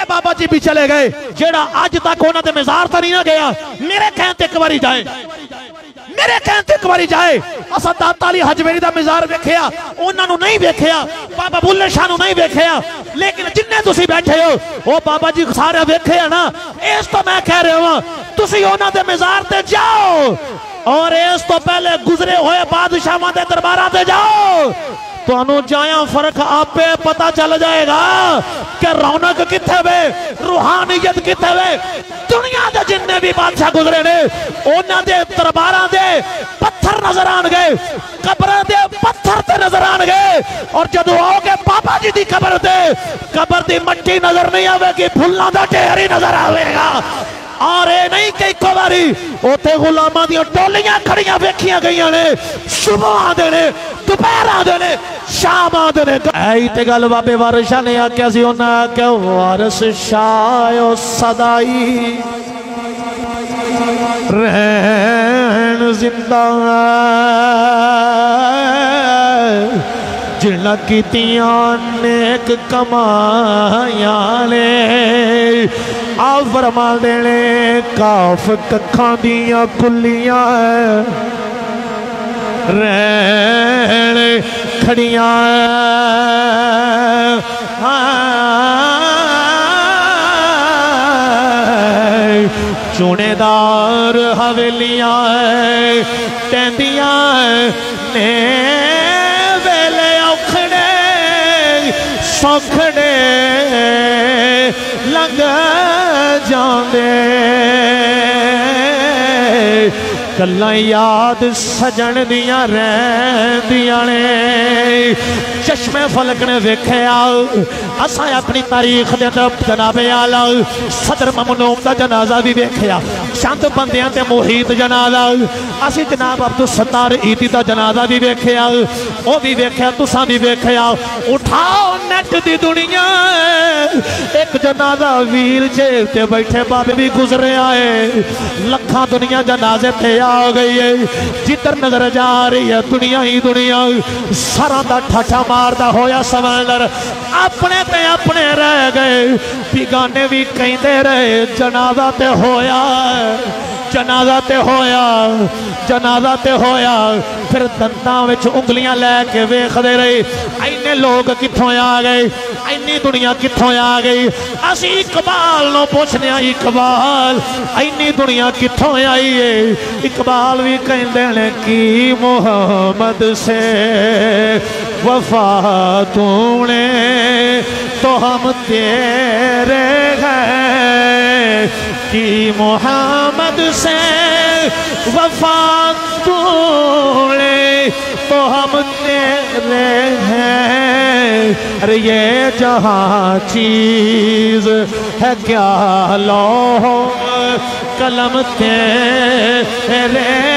میرے بابا جی بھی چلے گئے جیڑا آج تک ہونا دے مزار تا نہیں نہ گیا میرے کہن تے ایک باری جائے میرے کہن تے ایک باری جائے اسا داتا علی حجویری دا مزار ویکھیا انہاں نو نہیں ویکھیا بابا بلے شاہ نو نہیں ویکھیا لیکن جننے تسی بیٹھے ہو وہ بابا جی سارے ویکھیا نا اس تو میں کہہ رہے ہوں تسی انہاں دے مزار تے جاؤ اور اس تو پہلے گزرے ہوئے بادشاہاں دے درباراں تے جاؤ تو انہوں جائیں فرق آپ پہ پتا چل جائے گا کہ رونق کتھے وے روحانیت کتھے وے دنیا دے جننے بھی بادشاہ گزرے نے انہاں دے درباراں دے پتھر نظر آن گئے قبریں دے پتھر تے نظر آن گئے اور جدو آؤ گے بابا جی دی قبر دے قبر دی مٹی نظر نہیں آوے گی پھلنا دا ٹیہری نظر آوے گا اور اے نہیں کہ ایک باری اوتے غلاماں دیاں ٹولیاں کھڑیاں ویکھیاں گئیاں نے صبح آدھے نے دوپہر آدھے نے شام آدھے نے اے تے گل بابے وارث شاہ نے آکھیا سی انہاں کہ وارث شاہ او صدائی رہن زندہ جنہ کیتیاں نیک کمائیاں نے آپ فرما دینے کاف ککھاں دیاں کلیاں رہن کھڑیاں چونے دار حویلیاں تیندیاں نے ویلے اوکھڑے سوکھڑے لنگ جاندے گلاں یاد سجن دیاں رہندیاں نے چشمے فلک نے ویکھیا اساں اپنی تاریخ دے جناب اعلی صدر ممنون دا جنازہ بھی ویکھیا چند بندیاں تے محیط جنازہ اسی جناب عبدالستار عیدی دا جنازہ بھی ویکھیا او بھی ویکھیا تساں بھی ویکھیا اٹھاؤ نیٹ دی دنیا ایک جنازہ ویل چیل تے بیٹھے بابے بھی گزرے آئے لکھاں دنیا جنازے تے آ گئی ہے جدر نظر جا رہی ہے دنیا ہی دنیا سران دا ٹھاٹھا ماردہ ہویا سمندر اپنے تے اپنے رہ گئے بیگانے بھی کہیں دے رہے جنازہ تے ہویا جنازہ تے ہویا جنازہ تے ہویا پھر دنداں وچ انگلیاں لے کے ویکھ دے رہے اینے لوگ کتھوں آ گئے اینی دنیا کتھوں آ گئی اسی اقبال نو پوچھنے اقبال اینی دنیا کتھوں آئی ہے اقبال بھی کہیں دینے کی محمد سے وفا تو نے تو ہم تیرے ہیں کی محمد سے وفا تو نے تو ہم تیرے ہیں ارے یہ جہاں چیز ہے کیا لوح قلم تیرے